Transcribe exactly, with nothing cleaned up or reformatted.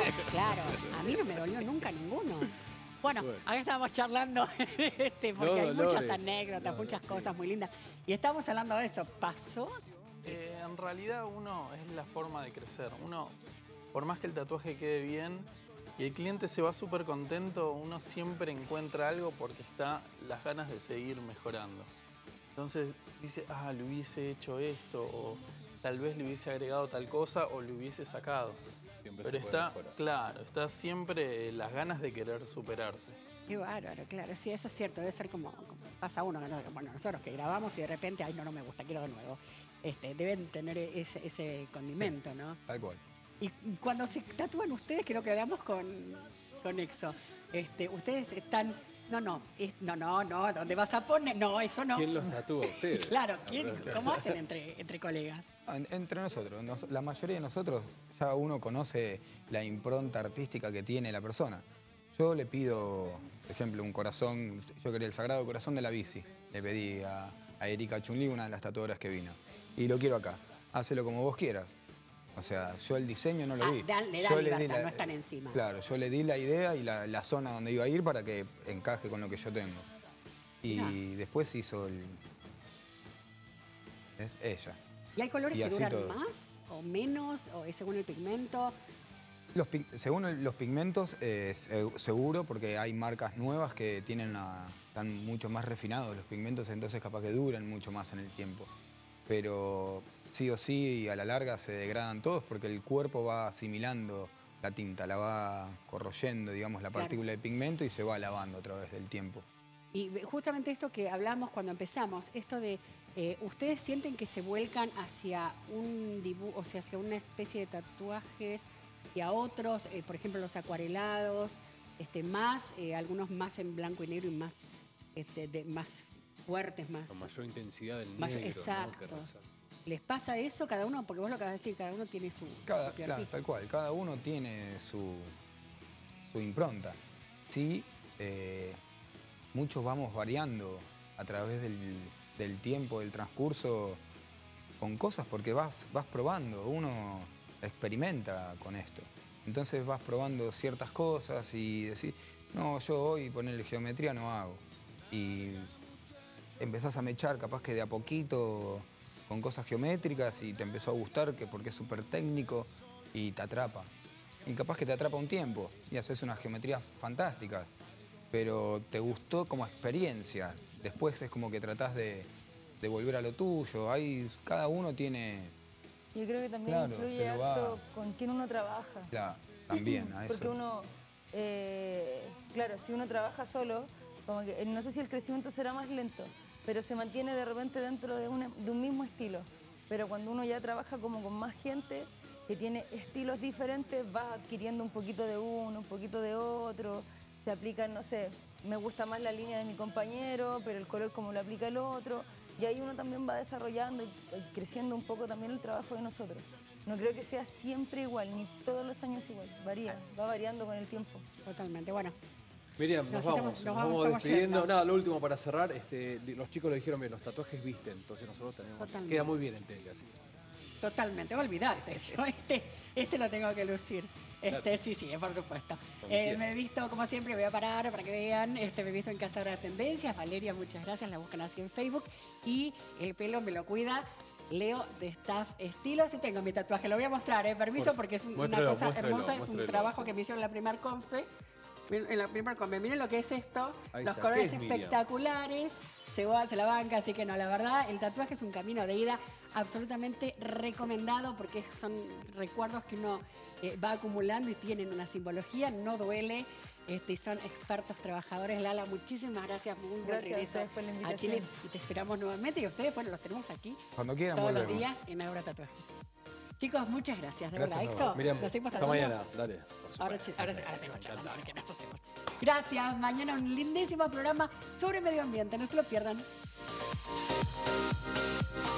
Claro, a mí no me dolió nunca ninguno. Bueno, bueno, acá estábamos charlando, este, porque no, hay dolores, muchas anécdotas, no, muchas sí. cosas muy lindas. Y estábamos hablando de eso. ¿Pasó? Eh, en realidad uno es la forma de crecer. Uno, por más que el tatuaje quede bien y el cliente se va súper contento, uno siempre encuentra algo porque está las ganas de seguir mejorando. Entonces dice, ah, le hubiese hecho esto, o tal vez le hubiese agregado tal cosa, o le hubiese sacado. Siempre Pero está, claro, está siempre las ganas de querer superarse. Qué bárbaro, claro, sí, eso es cierto, debe ser como, como pasa uno, ¿no? Bueno, nosotros que grabamos y de repente, ay, no, no me gusta, quiero de nuevo. Este, deben tener ese, ese condimento, ¿no? Tal cual. Y cuando se tatúan ustedes, creo que hablamos con, con Exo, este, ustedes están... No, no, es, no, no, no, ¿dónde vas a poner? No, eso no. ¿Quién los tatúa a ustedes? Claro, ¿quién, ¿cómo hacen entre, entre colegas? Entre nosotros, nos, la mayoría de nosotros ya uno conoce la impronta artística que tiene la persona. Yo le pido, por ejemplo, un corazón, yo quería el Sagrado Corazón de la Bici. Le pedí a, a Erika Chunli, una de las tatuadoras que vino. Y lo quiero acá, hácelo como vos quieras. O sea, yo el diseño no lo ah, vi. Dan, le dan yo libertad, le di la, no están encima. Claro, yo le di la idea y la, la zona donde iba a ir para que encaje con lo que yo tengo. Y no. después hizo el... Es ella. ¿Y hay colores y que duran todo. más o menos, o es según el pigmento? Los, según el, los pigmentos, eh, seguro, porque hay marcas nuevas que tienen una, están mucho más refinados los pigmentos, entonces capaz que duran mucho más en el tiempo. Pero sí o sí, a la larga se degradan todos porque el cuerpo va asimilando la tinta, la va corroyendo, digamos, la partícula claro. de pigmento y se va lavando a través del tiempo. Y justamente esto que hablamos cuando empezamos, esto de, eh, ¿ustedes sienten que se vuelcan hacia un dibujo, o sea, hacia una especie de tatuajes y a otros, eh, por ejemplo, los acuarelados, este, más, eh, algunos más en blanco y negro y más, este, de, más fuertes, más... Con mayor intensidad del mayor, negro, exacto. ¿no? ¿Les pasa eso cada uno? Porque vos lo acabas de decir, cada uno tiene su... Cada, claro, tal cual, cada uno tiene su, su impronta. Sí, eh, muchos vamos variando a través del, del tiempo, del transcurso, con cosas porque vas, vas probando, uno experimenta con esto. Entonces vas probando ciertas cosas y decís, no, yo hoy ponerle geometría no hago. Y empezás a mechar capaz que de a poquito con cosas geométricas y te empezó a gustar que porque es súper técnico y te atrapa. Y capaz que te atrapa un tiempo y haces unas geometrías fantásticas, pero te gustó como experiencia. Después es como que tratás de, de volver a lo tuyo. Hay, cada uno tiene... Yo creo que también claro, influye harto con quién uno trabaja. Claro, también a eso. Porque uno, eh, claro, si uno trabaja solo, como que no sé si el crecimiento será más lento, pero se mantiene de repente dentro de, una, de un mismo estilo. Pero cuando uno ya trabaja como con más gente que tiene estilos diferentes, va adquiriendo un poquito de uno, un poquito de otro. Se aplican, no sé, me gusta más la línea de mi compañero, pero el color como lo aplica el otro. Y ahí uno también va desarrollando y creciendo un poco también el trabajo de nosotros. No creo que sea siempre igual, ni todos los años igual. Varía, va variando con el tiempo. Totalmente, bueno. Miriam, nos, nos vamos, estamos, nos vamos, vamos despidiendo. Yendo. Nada, lo último para cerrar, este, los chicos lo dijeron bien, los tatuajes visten, entonces nosotros tenemos... Totalmente. Queda muy bien en tela, así. Totalmente, olvidate, yo este, este lo tengo que lucir. Este, claro. Sí, sí, por supuesto. Eh, me he visto, como siempre, voy a parar para que vean, este, me he visto en Cazadora de Tendencias. Valeria, muchas gracias, la buscan así en Facebook. Y el pelo me lo cuida Leo de Staff Estilos. Y tengo mi tatuaje, lo voy a mostrar, ¿eh? Permiso, porque es una cosa hermosa, es un trabajo sí. que me hicieron en la primer confe. En la primera confe. Miren lo que es esto, Ahí los está. colores espectaculares, se, va, se la banca, así que no, la verdad, el tatuaje es un camino de ida absolutamente recomendado porque son recuerdos que uno eh, va acumulando y tienen una simbología, no duele, este, y son expertos trabajadores. Lala, muchísimas gracias, muy buen regreso a Chile y te esperamos nuevamente y ustedes, bueno, los tenemos aquí Cuando quieran, todos volvemos. los días en Aura Tatuajes. Chicos, muchas gracias, de gracias, verdad. Exo, Miriam, nos seguimos hasta mañana, dale. Ahora, ahora, ahora seguimos charlando, a ver qué nos hacemos. Gracias, mañana un lindísimo programa sobre medio ambiente, no se lo pierdan.